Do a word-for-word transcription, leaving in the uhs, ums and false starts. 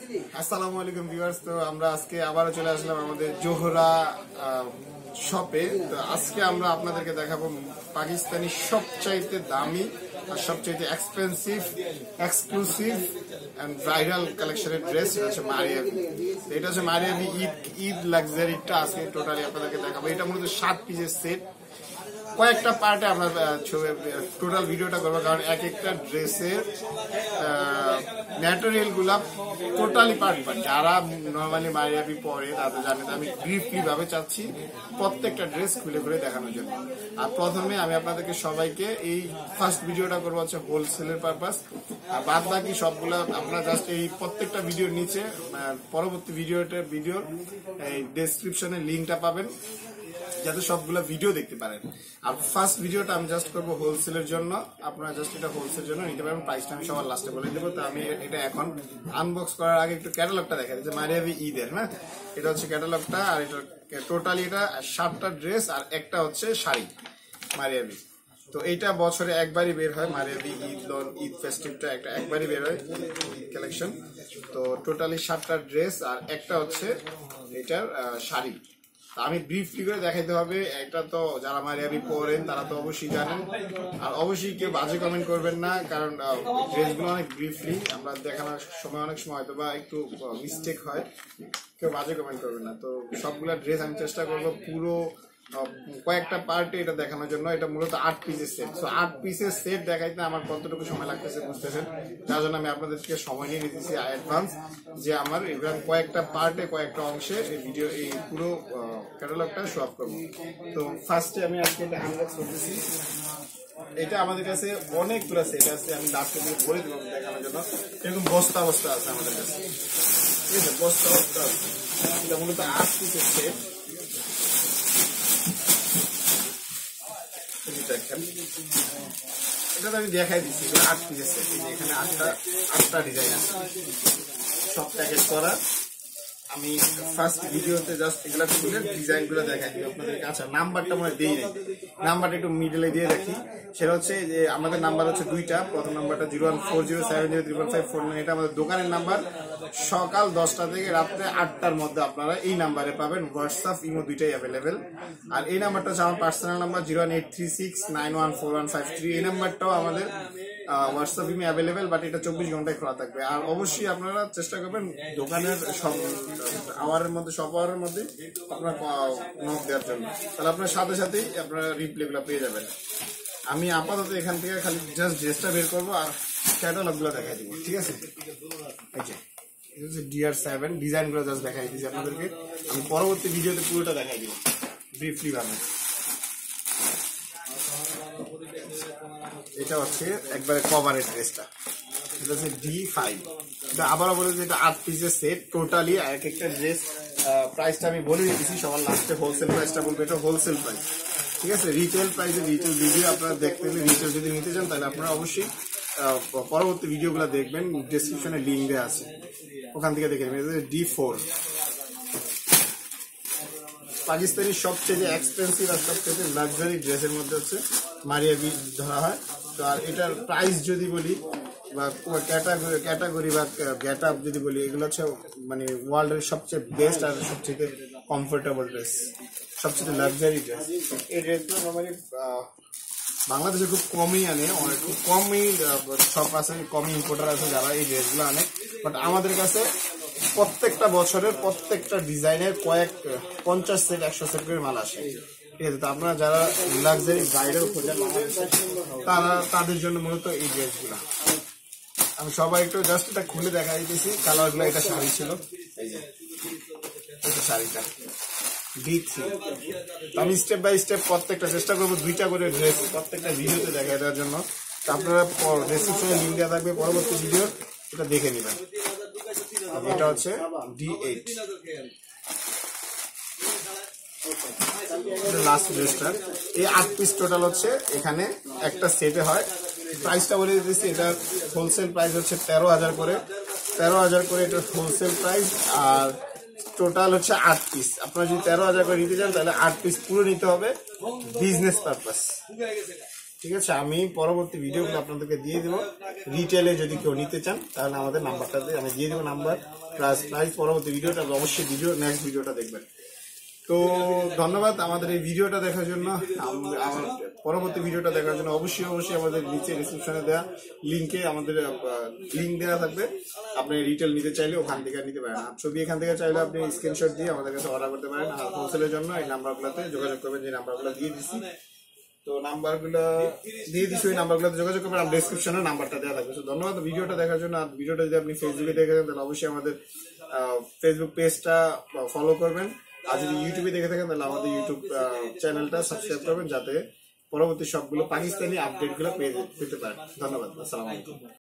আসসালামু আলাইকুম ভিউয়ার্স। তো আমরা আজকে আবারও চলে আসলাম আমাদের জোহরা শপে। তো আজকে আমরা আপনাদেরকে দেখাবো পাকিস্তানি সবচাইতে দামি আর সবচাইতে এক্সপেন্সিভ এক্সক্লুসিভ এন্ড ব্রাইডাল কালেকশনের ড্রেস। এটা হচ্ছে মারিয়াবি। এটা হচ্ছে মারিয়াবি ঈদ ঈদ লাক্সারিটা আছে টোটালি আপনাদেরকে দেখাবো। এটা মূলত সাত পিসের সেট। কয়েকটা পার্টে আমরা টোটাল ভিডিওটা করবো, কারণ এক একটা ড্রেসের ম্যাটেরিয়াল গুলা টোটালি পার্ট পার্ট। যারা নর্মালি মারিয়াবি পরে তাদের জানে, আমি ব্রিফলি ভাবে চাচ্ছি প্রত্যেকটা ড্রেস খুলে খুলে দেখানোর জন্য। আর প্রথমে আমি আপনাদেরকে সবাইকে এই ফার্স্ট ভিডিওটা করবো হচ্ছে হোলসেলের পারপাস, আর বাদ বাকি সবগুলা আপনারা জাস্ট এই প্রত্যেকটা ভিডিওর নিচে পরবর্তী ভিডিওটার ভিডিওর এই ডেসক্রিপশনে লিঙ্কটা পাবেন, যাতে সবগুলো ভিডিও দেখতে পারেন। আর ফার্স্ট ভিডিওটা আমি জাস্ট করবো হোলসেলের জন্য, আপনারা জাস্ট এটা হোলসেলের জন্য নিতে পারেন। প্রাইসটা আমি সবার লাস্টে বলে দেবো। তো আমি এটা এখন আনবক্স করার আগে একটু ক্যাটালগটা দেখা দিচ্ছি মারিয়াবি ঈদের। হ্যাঁ, এটা হচ্ছে ক্যাটালগটা। আর এটা টোটালি এটা সাতটা ড্রেস আর একটা হচ্ছে শাড়ি মারিয়াবি। তো এইটা বছরে একবারই বের হয়, মারিয়াবি ঈদ লন ঈদ ফেস্টিভটা একটা একবারই বের হয় কালেকশন। তো টোটালি সাতটা ড্রেস আর একটা হচ্ছে এটার শাড়ি। আমি ব্রিফলি করে দেখাইতে হবে। এটা তো যারা মারিয়াবি পড়েন তারা তো অবশ্যই জানেন, আর অবশ্যই কেউ বাজে কমেন্ট করবেন না, কারণ ড্রেসগুলো অনেক ব্রিফলি আমরা দেখানোর সময় অনেক সময় হয়তো বা একটু মিস্টেক হয়, কেউ বাজে কমেন্ট করবেন না। তো সবগুলা ড্রেস আমি চেষ্টা করবো পুরো কয়েকটা পার্টে এটা দেখানোর জন্য। এটা মূলত আট পিসের সেট। তো আট পিসের সেট দেখাইতে আমার কতটুকু সময় লাগতেছে বুঝতেছেন, যার জন্য আমি আপনাদেরকে সময় নিয়ে নিতেছি অ্যাডভান্স, যে আমার এবার কয়েকটা পার্টে কয়েকটা অংশে এই ভিডিও এই পুরো ক্যাটালগটা শো আপ করবো। তো ফার্স্টে আমি আজকে এটা আনবক্স করতেছি। এটা আমাদের কাছে অনেকগুলো সেট আছে, আমি লাস্টে দিয়ে বলে দেবো দেখানোর জন্য। এরকম বস্তা বস্তা আছে আমাদের কাছে, ঠিক আছে, বস্তা বস্তা আছে। এটা মূলত আট পিসের সেট। এটা আমি দেখাই দিচ্ছি, আট পিসের সেট। এখানে আটটা আটটা ডিজাইন আছে, সব প্যাকেজ করা। আমি ফার্স্ট ভিডিওতে জাস্ট এগুলা খুলে ডিজাইন গুলো দেখাই দিই আপনাদেরকে। আচ্ছা, নাম্বারটা মনে দিই নাই, নাম্বারটা একটু মিডলে দিয়ে রাখি। সেটা হচ্ছে যে আমাদের নাম্বার হচ্ছে দুইটা। প্রথম নাম্বারটা zero one four zero seven zero triple five four nine, এটা আমাদের দোকানের নাম্বার। সকাল দশটা থেকে রাত্রে আটটার মধ্যে আপনারা এই নাম্বারে পাবেন। হোয়াটসঅ্যাপ ইমো দুইটাই অ্যাভেলেবেল। আর এই নাম্বারটা হচ্ছে আমার personal number zero one eight three six nine one four one five three. এই নাম্বারটাও আমাদের হোয়াটসঅ্যাপ ইমে অ্যাভেলেবেল, বাট এটা চব্বিশ ঘন্টায় খোলা থাকবে। আর অবশ্যই আপনারা চেষ্টা করবেন দোকানের সব আওয়ারের মধ্যে সব আওয়ারের মধ্যে আপনার নক দেওয়ার জন্য, তাহলে আপনার সাথে সাথেই আপনারা রিপ্লাইগুলো পেয়ে যাবেন। আমি আপাতত এখান থেকে খালি জাস্ট ড্রেসটা বের করবো আর ক্যাটালগুলো দেখাই দিব, ঠিক আছে। ডিআর সেভেন ডিজাইনগুলো জাস্ট দেখাই দিচ্ছি আপনাদেরকে। আমি পরবর্তী ভিডিওতে পুরোটা দেখাই দিব ব্রিফলি ভাবে। এটা হচ্ছে একবারে কভারের ড্রেসটা, এটা হচ্ছে ডি ফাইভ। এটা আবারও বলে যে এটা আট পিসের সেট টোটালি। এক একটা ড্রেস প্রাইসটা আমি বলে দিয়েছি, সবার লাস্টে হোলসেল প্রাইসটা বলবো। এটা হোলসেল প্রাইস, ঠিক আছে। রিটেল প্রাইসে রিটেল ভিডিও আপনারা দেখতে হলে, রিটেল যদি নিতে চান তাহলে আপনারা অবশ্যই পরবর্তী ভিডিওগুলো দেখবেন, ডেসক্রিপশনে লিঙ্ক দেওয়া আছে, ওখান থেকে দেখে নেবেন। ডি ফোর পাকিস্তানি সবচেয়ে এক্সপেন্সিভ আর সবচেয়ে লাক্সারি ড্রেসের মধ্যে হচ্ছে মারিয়াবি ধরা হয়। তো আর এটার প্রাইস যদি বলি বা ক্যাটাগরি ক্যাটাগরি বা গেট আপ যদি বলি, এগুলো হচ্ছে মানে ওয়ার্ল্ডের সবচেয়ে বেস্ট আর সবচেয়ে কমফোর্টেবল ড্রেস, সবচেয়ে লাক্সারি ড্রেস। এই ড্রেসগুলো নর্মালি বাংলাদেশে খুব কমই আনে, অনেক খুব কমই শপ আছে, কমই ইম্পোর্টার আছে যারা এই ড্রেসগুলো আনে। বাট আমাদের কাছে প্রত্যেকটা বছরের প্রত্যেকটা ডিজাইনের কয়েক পঞ্চাশ সেট একশো সেট করে মাল আসে, ঠিক আছে। তো আপনারা যারা লাক্সারি ব্রাইডাল খোঁজেন তারা তাদের জন্য মূলত এই ড্রেসগুলো। আমি সবাই একটু জাস্ট এটা খুলে দেখা দিতেছি কালারগুলো। এটা শাড়ি ছিল, এই যে এটা শাড়িটা ডি থ্রি। আমি স্টেপ বাই স্টেপ প্রত্যেকটা চেষ্টা করবো দুইটা করে ড্রেস প্রত্যেকটা ভিডিওতে দেখা দেওয়ার জন্য। তো আপনারা ডেসক্রিপশনে লিঙ্ক দেওয়া থাকবে পরবর্তী ভিডিও, এটা দেখে নেবেন। এটা হচ্ছে ডি এইট, লাস্ট ড্রেসটা। এই আট পিস টোটাল হচ্ছে এখানে একটা সেটে হয়। প্রাইসটা বলে দিতেছি, এটার হোলসেল প্রাইস হচ্ছে তেরো হাজার করে তেরো হাজার করে এটার হোলসেল প্রাইস। আর টোটাল হচ্ছে আট পিস। আপনারা যদি তেরো হাজার করে নিতে চান তাহলে আট পিস পুরো নিতে হবে বিজনেস পারপাস, ঠিক আছে, আমি পরবর্তী ভিডিওগুলো আপনাদেরকে দিয়ে দেবো। রিটেলে যদি কেউ নিতে চান তাহলে আমাদের নাম্বারটাতে আমি দিয়ে দেবো নাম্বার প্লাস প্রাইস। পরবর্তী ভিডিওটা অবশ্যই ভিডিও নেক্সট ভিডিওটা দেখবেন। তো ধন্যবাদ আমাদের এই ভিডিওটা দেখার জন্য। আমার পরবর্তী ভিডিওটা দেখার জন্য অবশ্যই অবশ্যই আমাদের নিচে ডিসক্রিপশনে দেওয়া লিঙ্কে আমাদের লিঙ্ক দেওয়া থাকবে। আপনি রিটেল নিতে চাইলে ওখান থেকে নিতে পারেন, আর ছবি এখান থেকে চাইলে আপনি স্ক্রিনশট দিয়ে আমাদের কাছে অর্ডার করতে পারেন। আর হোলসেলের জন্য এই নাম্বারগুলোতে যোগাযোগ করবেন, যে নাম্বারগুলো দিয়ে দিচ্ছি। তো নাম্বারগুলো দিয়ে দিচ্ছি, ওই নাম্বারগুলোতে যোগাযোগ করবেন। আর ডিসক্রিপশনে নাম্বারটা দেওয়া থাকবে। তো ধন্যবাদ ভিডিওটা দেখার জন্য। আর ভিডিওটা যদি আপনি ফেসবুকে দেখে থাকেন তাহলে অবশ্যই আমাদের ফেসবুক পেজটা ফলো করবেন। আর যদি ইউটিউবে দেখে থাকেন তাহলে আমাদের ইউটিউব চ্যানেলটা সাবস্ক্রাইব করবেন, যাতে পরবর্তী সবগুলো পাকিস্তানি আপডেটগুলো পেয়ে পেতে পারেন। ধন্যবাদ, আসসালামু আলাইকুম।